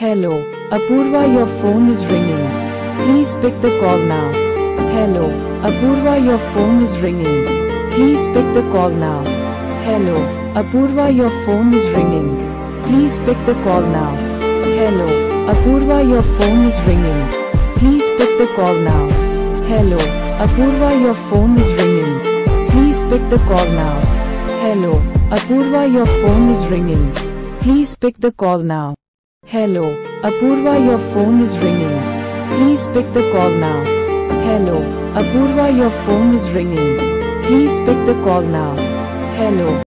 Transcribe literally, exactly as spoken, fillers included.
Hello, Apurva, your phone is ringing. Please pick the call now. Hello, Apurva, your phone is ringing. Please pick the call now. Hello, Apurva, your phone is ringing. Please pick the call now. Hello, Apurva, your phone is ringing. Please pick the call now. Hello, Apurva, your phone is ringing. Please pick the call now. Hello, Apurva, your phone is ringing. Please pick the call now. Hello, Apurva, your phone is ringing. Please pick the call now. Hello, Apurva, your phone is ringing. Please pick the call now. Hello.